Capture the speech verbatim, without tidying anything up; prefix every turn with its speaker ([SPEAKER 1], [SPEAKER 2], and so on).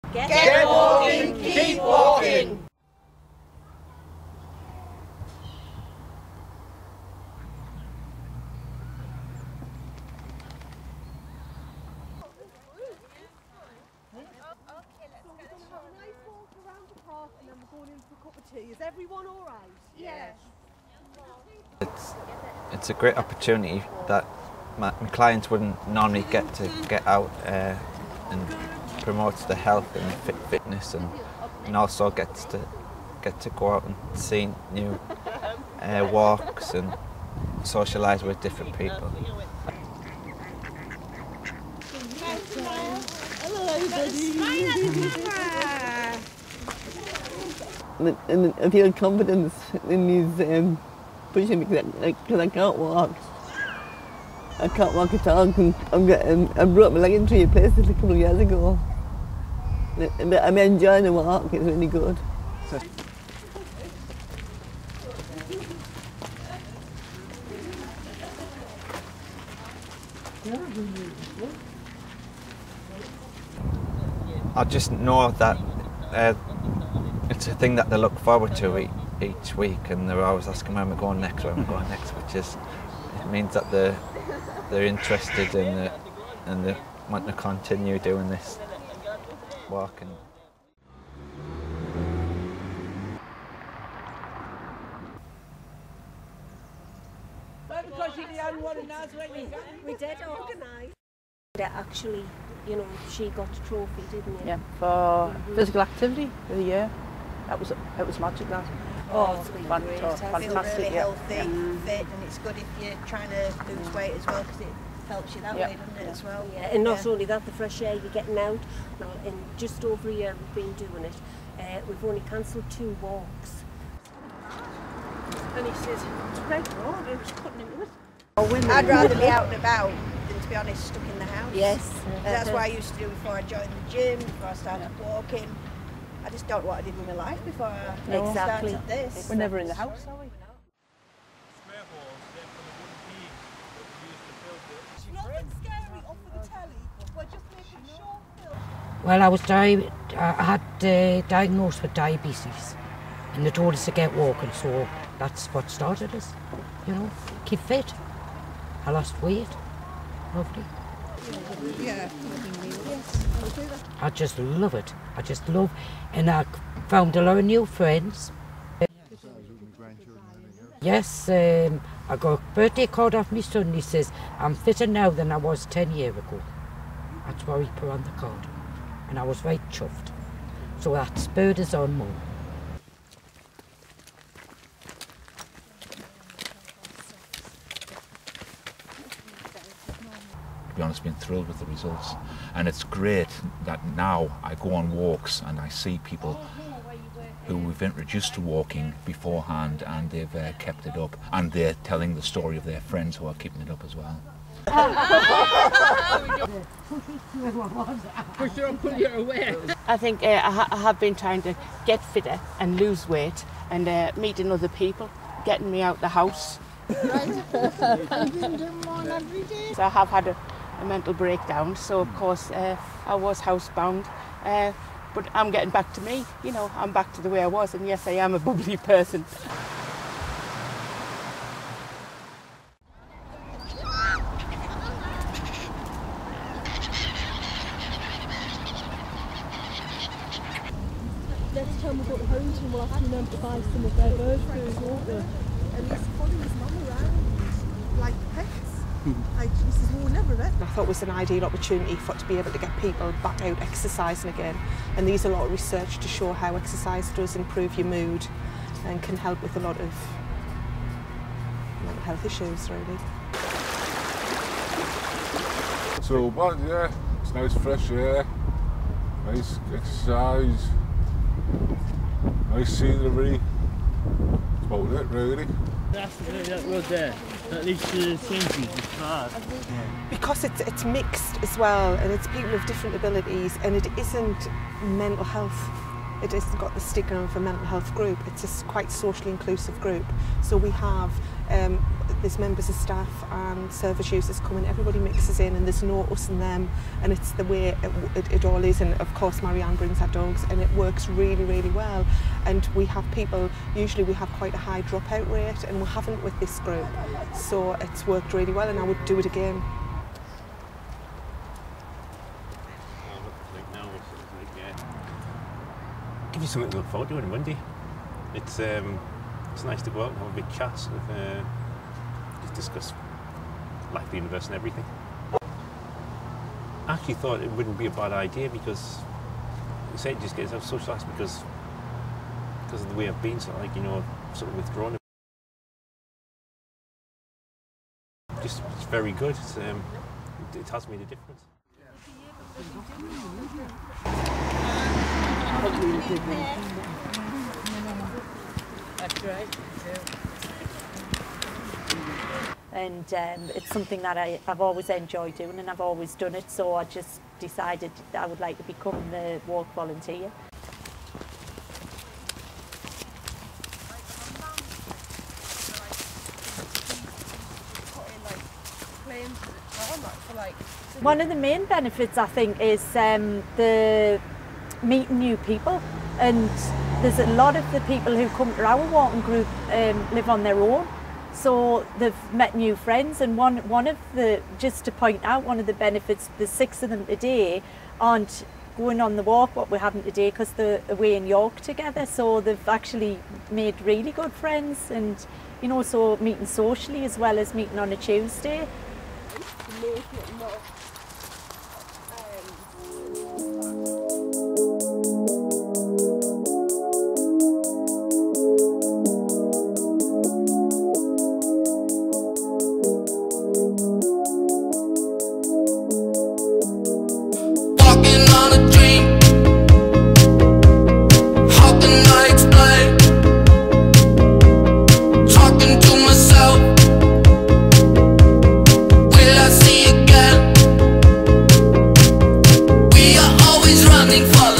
[SPEAKER 1] Get, Get walking, keep walking!
[SPEAKER 2] Is everyone all right? Yes.
[SPEAKER 3] It's, it's a great opportunity that my, my clients wouldn't normally get to get out uh, and promotes the health and fit, fitness and, and also gets to get to go out and see new uh, walks and socialise with different people.
[SPEAKER 4] And I feel confidence in these um, pushing me because I can't walk. I can't walk at all. I'm getting, I broke my leg in three places a couple of years ago. But I'm enjoying the walk, it's really good.
[SPEAKER 3] I just know that uh, it's a thing that they look forward to each, each week, and they're always asking when we're going next, when we're going next, which is, it means that they're, they're interested in it and they want to continue doing this walking.
[SPEAKER 2] We did organise.
[SPEAKER 1] Actually, you know, she got a trophy, didn't you?
[SPEAKER 5] Yeah, for mm-hmm. physical activity for the year. That was it was magic. That.
[SPEAKER 1] Oh, it's been
[SPEAKER 5] Fant
[SPEAKER 1] great.
[SPEAKER 5] fantastic.
[SPEAKER 6] I feel really
[SPEAKER 5] yeah.
[SPEAKER 6] healthy,
[SPEAKER 5] yeah.
[SPEAKER 6] fit, and it's good if you're trying to lose weight as well, because it helps you that
[SPEAKER 5] yeah.
[SPEAKER 6] way, doesn't it,
[SPEAKER 5] yeah.
[SPEAKER 6] as well?
[SPEAKER 1] Yeah, and not
[SPEAKER 6] yeah.
[SPEAKER 1] only that, the fresh air you're getting out. Now, in just over a year we've been doing it, uh, we've only cancelled two walks.
[SPEAKER 2] And he says, it's red road, he was cutting into it.
[SPEAKER 6] I'd rather be out and about than, to be honest, stuck in the house.
[SPEAKER 1] Yes.
[SPEAKER 6] That's what I used to do before I joined the gym, before I started walking. I just don't know what I did with my life before I
[SPEAKER 1] no. exactly.
[SPEAKER 6] started this.
[SPEAKER 5] We're never in the house, are we?
[SPEAKER 2] Nothing scary off of the telly, we're just making sure.
[SPEAKER 7] Well, I was di I had uh, diagnosed with diabetes, and they told us to get walking, so that's what started us. You know, keep fit. I lost weight. Lovely.
[SPEAKER 2] Yeah.
[SPEAKER 7] I just love it. I just love, and I found a lot of new friends. Yes, um, I got a birthday card off my son. He says, I'm fitter now than I was ten years ago. That's what he put on the card. And I was right chuffed. So that spurred us on more.
[SPEAKER 8] To be honest, I've been thrilled with the results, and it's great that now I go on walks and I see people who we've introduced to walking beforehand, and they've uh, kept it up, and they're telling the story of their friends who are keeping it up as well.
[SPEAKER 5] I think uh, I, ha I have been trying to get fitter and lose weight, and uh, meeting other people, getting me out the house. So I have had a, a mental breakdown, so of course uh, I was housebound, uh, but I'm getting back to me, you know, I'm back to the way I was, and yes, I am a bubbly person.
[SPEAKER 2] Next time we go home to them, we'll have to remember to buy some of their bird food, won't we? And he's following his mum around like pets. Like, he says, well, we'll never it.
[SPEAKER 9] I thought it was an ideal opportunity for to be able to get people back out exercising again. And there's a lot of research to show how exercise does improve your mood and can help with a lot of mental health issues, really.
[SPEAKER 10] So, well, yeah, it's nice fresh air, nice exercise, nice scenery. That's about it, really.
[SPEAKER 11] That's that road there. That leads to the Sainsbury's, the cars.
[SPEAKER 9] Because it's, it's mixed as well, and it's people with different abilities, and it isn't mental health. It hasn't got the stigma of a mental health group. It's a quite socially inclusive group. So we have um, there's members of staff and service users coming, everybody mixes in and there's no us and them, and it's the way it, it, it all is. And of course Marianne brings her dogs and it works really, really well. And we have people, usually we have quite a high dropout rate, and we haven't with this group. So it's worked really well and I would do it again.
[SPEAKER 12] Give you something to look forward to on Monday. It's um, it's nice to go out and have a big chat and uh, just discuss life at the university and everything. I actually thought it wouldn't be a bad idea because you say just get yourself socialised because because of the way I've been, sort of like, you know, sort of withdrawn. Just it's very good. It's, um, it, it has made a difference.
[SPEAKER 13] That's right. And um, it's something that I, I've always enjoyed doing, and I've always done it, so I just decided I would like to become the walk volunteer. One of the main benefits, I think, is um, the meeting new people, and there's a lot of the people who come to our walking group um, live on their own, so they've met new friends. And one one of the, just to point out, one of the benefits, the six of them today aren't going on the walk what we're having today because they're away in York together, so they've actually made really good friends, and you know, so meeting socially as well as meeting on a Tuesday.
[SPEAKER 14] Running for